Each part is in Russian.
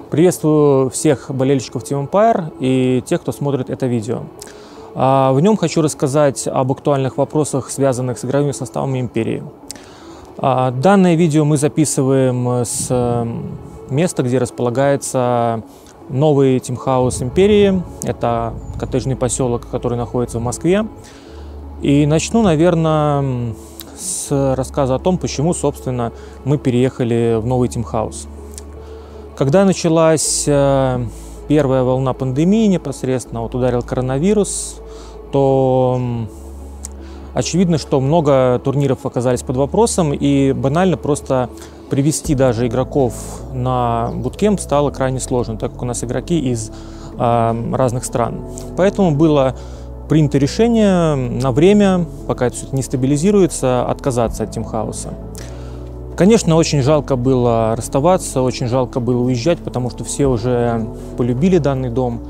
Приветствую всех болельщиков Team Empire и тех, кто смотрит это видео. В нем хочу рассказать об актуальных вопросах, связанных с игровыми составами Империи. Данное видео мы записываем с места, где располагается новый тимхаус Империи. Это коттеджный поселок, который находится в Москве. И начну, наверное, с рассказа о том, почему, собственно, мы переехали в новый тимхаус. Когда началась первая волна пандемии непосредственно, ударил коронавирус, то очевидно, что много турниров оказались под вопросом, и банально просто привести даже игроков на буткемп стало крайне сложно, так как у нас игроки из разных стран. Поэтому было принято решение на время, пока это все не стабилизируется, отказаться от тимхауса. Конечно, очень жалко было расставаться, очень жалко было уезжать, потому что все уже полюбили данный дом,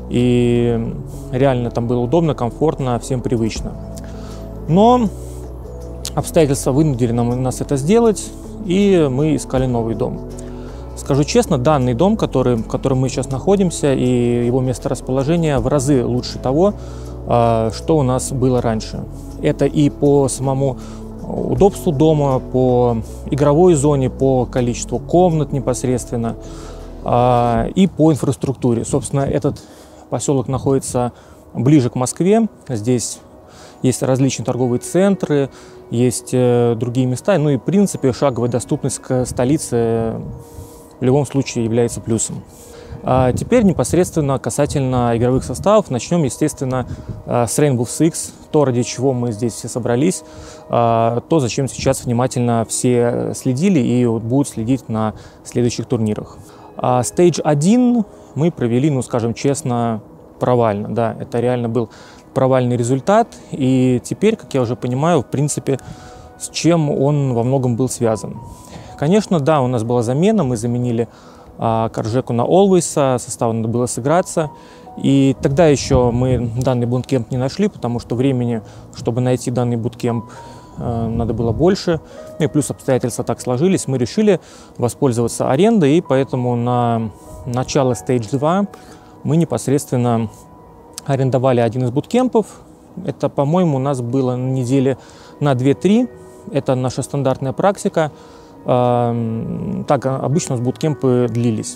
и реально там было удобно, комфортно, всем привычно. Но обстоятельства вынудили нас это сделать, и мы искали новый дом. Скажу честно, данный дом, в котором мы сейчас находимся, и его месторасположение в разы лучше того, что у нас было раньше. Это и по самому удобству дома, по игровой зоне, по количеству комнат непосредственно и по инфраструктуре. Собственно, этот поселок находится ближе к Москве. Здесь есть различные торговые центры, есть другие места. Ну и, в принципе, шаговая доступность к столице в любом случае является плюсом. Теперь непосредственно касательно игровых составов. Начнем, естественно, с Rainbow Six, то, ради чего мы здесь все собрались, то, зачем сейчас внимательно все следили и будут следить на следующих турнирах. Stage 1 мы провели, ну, скажем честно, провально. Да, это реально был провальный результат, и теперь, как я уже понимаю, в принципе, с чем он во многом был связан. Конечно, да, у нас была замена, мы заменили Каржеку на Олвейса, состав надо было сыграться. И тогда еще мы данный буткемп не нашли, потому что времени, чтобы найти данный буткемп, надо было больше. И плюс обстоятельства так сложились, мы решили воспользоваться арендой, и поэтому на начало Stage 2 мы непосредственно арендовали один из буткемпов. Это, по-моему, у нас было на неделе на 2-3. Это наша стандартная практика. Так обычно буткемпы длились.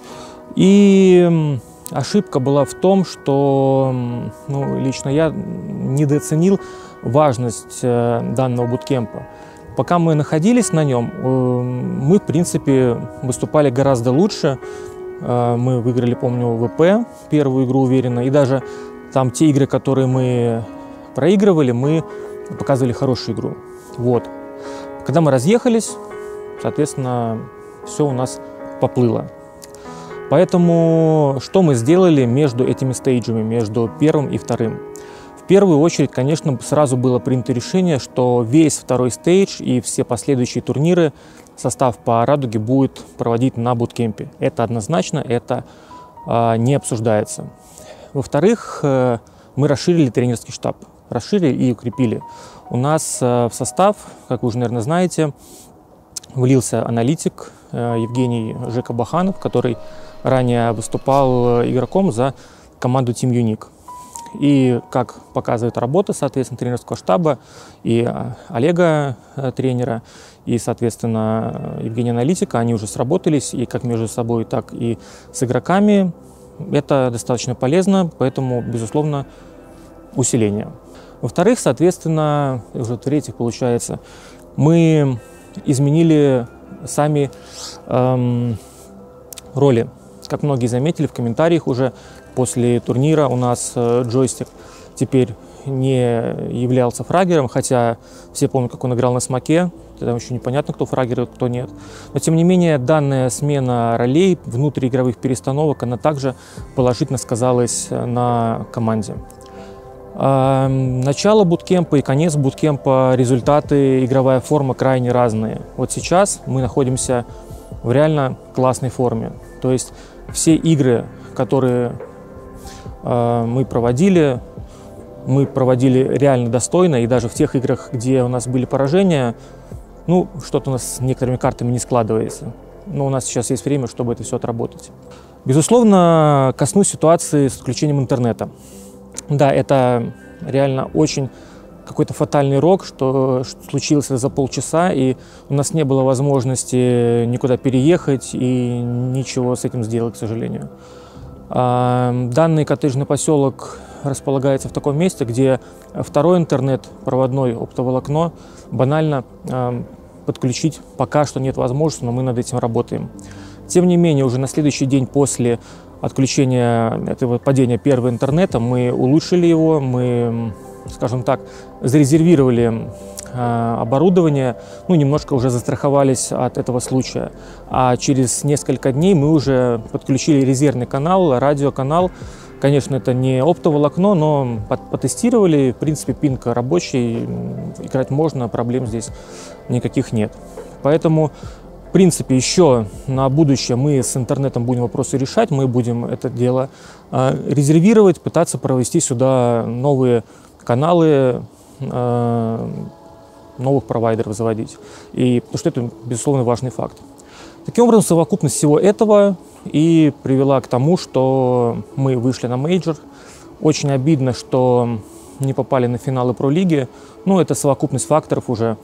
И ошибка была в том, что лично я недооценил важность данного буткемпа. Пока мы находились на нем, мы, в принципе, выступали гораздо лучше. Мы выиграли, помню, ВП, первую игру уверенно. И даже там те игры, которые мы проигрывали, мы показывали хорошую игру. Вот. Когда мы разъехались, соответственно, все у нас поплыло. Поэтому что мы сделали между этими стейджами, между первым и вторым? В первую очередь, конечно, сразу было принято решение, что весь второй стейдж и все последующие турниры состав по Радуге будет проводить на буткемпе. Это однозначно, это не обсуждается. Во-вторых, мы расширили тренерский штаб, расширили и укрепили. У нас в состав, как вы уже, наверное, знаете, влился аналитик Евгений Жека Баханов, который ранее выступал игроком за команду Team Unique. И как показывает работа, соответственно, тренерского штаба и Олега, тренера, и, соответственно, Евгения аналитика, они уже сработались и как между собой, так и с игроками. Это достаточно полезно, поэтому, безусловно, усиление. Во-вторых, соответственно, уже в-третьих, получается, мы изменили сами роли. Как многие заметили в комментариях уже, после турнира у нас джойстик теперь не являлся фрагером, хотя все помнят, как он играл на смоке, тогда еще непонятно, кто фрагер, кто нет. Но тем не менее, данная смена ролей, внутриигровых перестановок, она также положительно сказалась на команде. Начало буткемпа и конец буткемпа, результаты, игровая форма крайне разные. Вот сейчас мы находимся в реально классной форме. То есть все игры, которые мы проводили реально достойно. И даже в тех играх, где у нас были поражения, что-то у нас с некоторыми картами не складывается. но у нас сейчас есть время, чтобы это все отработать. Безусловно, коснусь ситуации с отключением интернета. Да, это реально очень какой-то фатальный рок, что случилось за полчаса, и у нас не было возможности никуда переехать и ничего с этим сделать, к сожалению. Данный коттеджный поселок располагается в таком месте, где второй интернет, проводной оптоволокно, банально подключить пока что нет возможности, но мы над этим работаем. Тем не менее, уже на следующий день после отключения этого падения первого интернета мы улучшили его, мы, скажем так, зарезервировали оборудование, ну, немножко уже застраховались от этого случая. А через несколько дней мы уже подключили резервный канал, радиоканал. Конечно, это не оптоволокно, но потестировали. В принципе, пинг рабочий, играть можно, проблем здесь никаких нет. Поэтому, в принципе, еще на будущее мы с интернетом будем вопросы решать. Мы будем это дело резервировать, пытаться провести сюда новые каналы, новых провайдеров заводить. Потому что это, безусловно, важный факт. Таким образом, совокупность всего этого и привела к тому, что мы вышли на мейджор. Очень обидно, что не попали на финалы Про-лиги. Ну, это совокупность факторов уже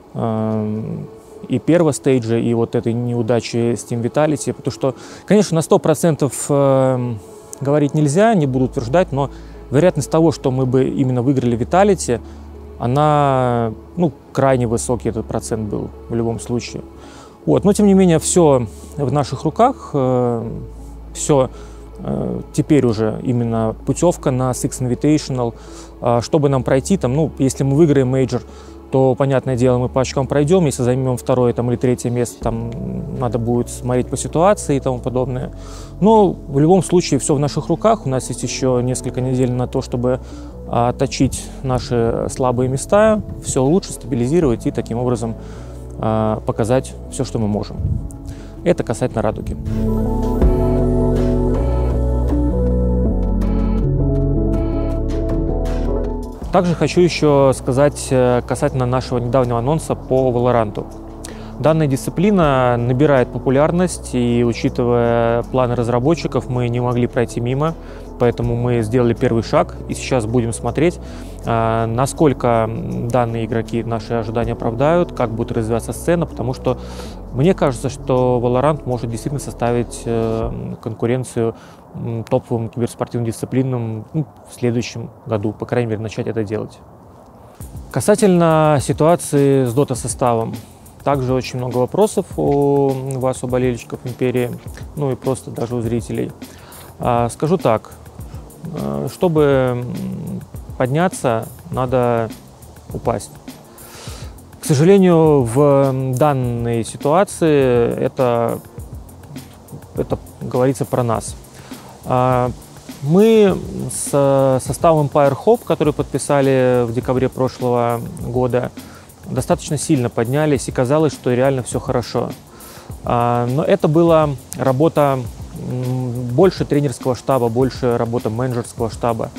и первого стейджа, и вот этой неудачи с Team Vitality. Потому что, конечно, на 100% говорить нельзя, не буду утверждать, но вероятность того, что мы бы именно выиграли Vitality, она, ну, крайне высокий этот процент был в любом случае. Вот. Но, тем не менее, все в наших руках, все теперь уже именно путевка на Six Invitational. Чтобы нам пройти, там, ну, если мы выиграем мейджор, то, понятное дело, мы по очкам пройдем. Если займем второе там, или третье место, там надо будет смотреть по ситуации и тому подобное. Но в любом случае все в наших руках. У нас есть еще несколько недель на то, чтобы отточить наши слабые места, все лучше стабилизировать и таким образом показать все, что мы можем. Это касательно «Радуги». Также хочу еще сказать касательно нашего недавнего анонса по Valorant. Данная дисциплина набирает популярность, и, учитывая планы разработчиков, мы не могли пройти мимо, поэтому мы сделали первый шаг, и сейчас будем смотреть, насколько данные игроки наши ожидания оправдают, как будет развиваться сцена, потому что мне кажется, что Valorant может действительно составить конкуренцию топовым киберспортивным дисциплинам в следующем году, по крайней мере, начать это делать. Касательно ситуации с Dota-составом. Также очень много вопросов у вас, у болельщиков Империи, ну и просто даже у зрителей. Скажу так, чтобы подняться, надо упасть. К сожалению, в данной ситуации это говорится про нас. Мы с составом Empire Hope, который подписали в декабре прошлого года, достаточно сильно поднялись, и казалось, что реально все хорошо. Но это была работа больше тренерского штаба, больше работа менеджерского штаба.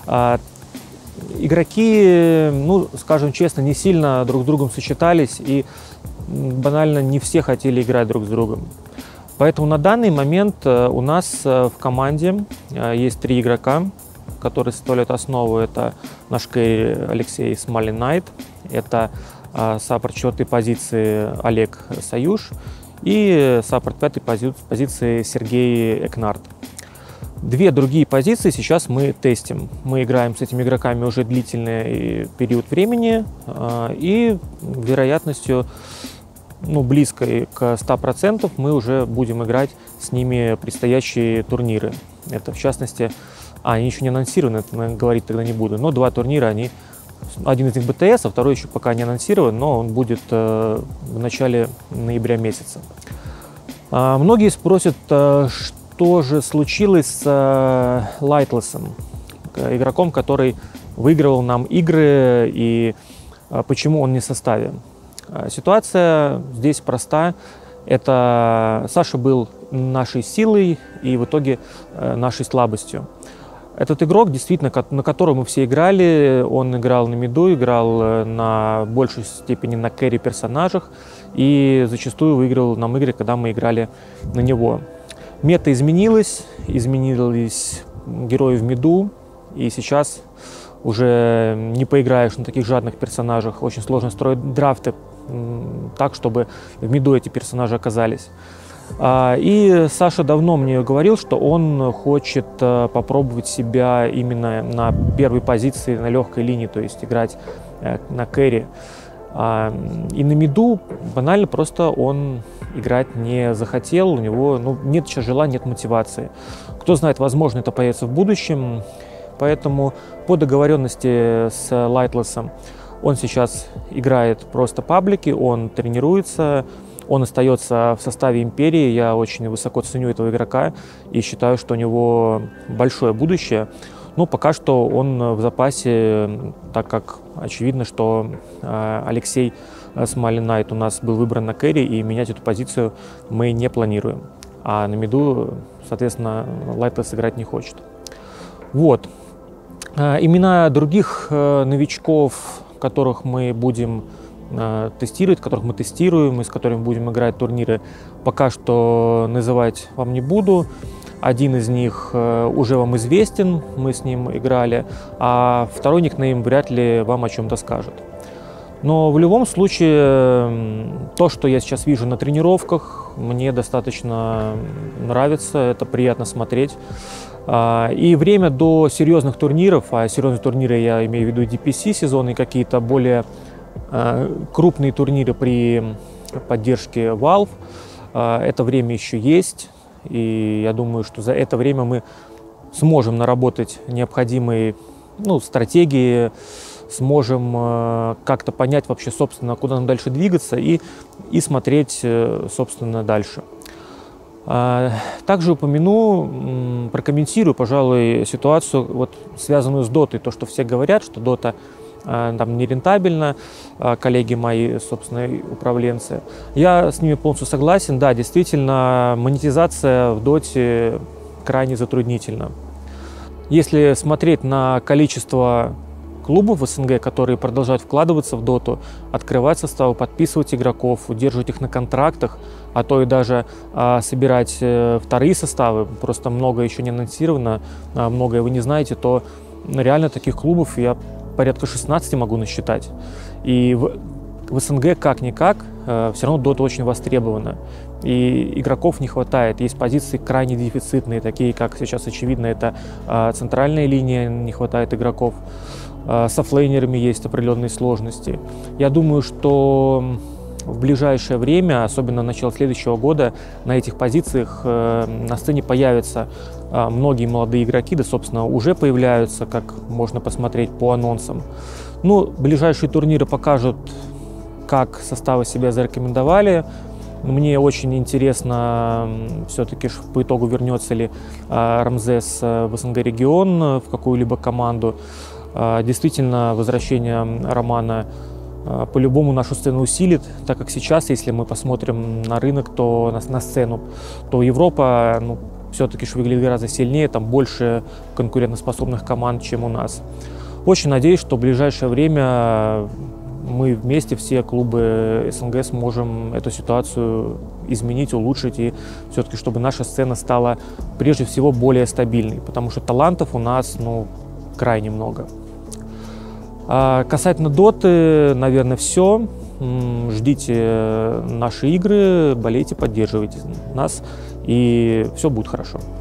Игроки, ну, скажем честно, не сильно друг с другом сочетались, и банально не все хотели играть друг с другом. Поэтому на данный момент у нас в команде есть 3 игрока, которые составляют основу. Это наш кэрри Алексей Смолин-Найт, это саппорт 4-й позиции Олег Союз и саппорт 5-й позиции Сергей Экнард. 2 другие позиции сейчас мы тестим. Мы играем с этими игроками уже длительный период времени, и вероятностью, ну, близкой к 100% мы уже будем играть с ними предстоящие турниры. Это, в частности, они еще не анонсированы, это говорить тогда не буду, но 2 турнира, один из них БТС, а второй еще пока не анонсирован, но он будет в начале ноября месяца. Многие спросят, что же случилось с Lightless'ом, игроком, который выигрывал нам игры, и почему он не в составе. Ситуация здесь проста. Это Саша был нашей силой и в итоге нашей слабостью. Этот игрок, действительно, на котором мы все играли, он играл на миду, играл на большей степени на кэрри персонажах и зачастую выигрывал нам игры, когда мы играли на него. Мета изменилась герои в миду, и сейчас уже не поиграешь на таких жадных персонажах. Очень сложно строить драфты так, чтобы в миду эти персонажи оказались. И Саша давно мне говорил, что он хочет попробовать себя именно на первой позиции, на легкой линии, то есть играть на кэрри. И на миду банально просто он играть не захотел, у него нет сейчас желания, нет мотивации. Кто знает, возможно, это появится в будущем, поэтому по договоренности с Lightless он сейчас играет просто паблики, он тренируется, он остается в составе Империи. Я очень высоко ценю этого игрока и считаю, что у него большое будущее. Но пока что он в запасе, так как очевидно, что Алексей Смайлен Найт у нас был выбран на кэрри, и менять эту позицию мы не планируем. А на миду, соответственно, Lightless играть не хочет. Вот. Имена других новичков, которых мы будем тестировать, которых мы тестируем и с которыми будем играть турниры, пока что называть вам не буду. Один из них уже вам известен, мы с ним играли, а второй никнейм вряд ли вам о чем-то скажет. Но в любом случае, то, что я сейчас вижу на тренировках, мне достаточно нравится, это приятно смотреть. И время до серьезных турниров, а серьезные турниры я имею в виду DPC сезоны, какие-то более крупные турниры при поддержке Valve, это время еще есть, и я думаю, что за это время мы сможем наработать необходимые стратегии, сможем как-то понять вообще, собственно, куда нам дальше двигаться и смотреть, собственно, дальше. Также прокомментирую, пожалуй, ситуацию, связанную с дотой, то, что все говорят, что дота там нерентабельно, коллеги мои, собственно, управленцы. Я с ними полностью согласен. Да, действительно, монетизация в доте крайне затруднительна. Если смотреть на количество клубов в СНГ, которые продолжают вкладываться в доту, открывать составы, подписывать игроков, удерживать их на контрактах, а то и даже собирать вторые составы, просто много еще не анонсировано, многое вы не знаете, то реально таких клубов я порядка 16 могу насчитать. И в СНГ как-никак все равно дота очень востребована. И игроков не хватает. Есть позиции крайне дефицитные, такие как сейчас очевидно, это центральная линия, не хватает игроков. С оффлейнерами есть определенные сложности. Я думаю, что в ближайшее время, особенно начало следующего года, на этих позициях на сцене появятся многие молодые игроки, да, собственно, уже появляются, как можно посмотреть по анонсам. Ближайшие турниры покажут, как составы себя зарекомендовали. Мне очень интересно все-таки по итогу, вернется ли Рамзес в СНГ регион, в какую-либо команду. Действительно, возвращение Романа по-любому нашу сцену усилит, так как сейчас, если мы посмотрим на рынок, то на сцену, то Европа все-таки выглядит гораздо сильнее, там больше конкурентоспособных команд, чем у нас. Очень надеюсь, что в ближайшее время мы вместе, все клубы СНГ, сможем эту ситуацию изменить, улучшить, и все-таки чтобы наша сцена стала прежде всего более стабильной, потому что талантов у нас крайне много. Касательно доты, наверное, все. Ждите наши игры, болейте, поддерживайте нас, и все будет хорошо.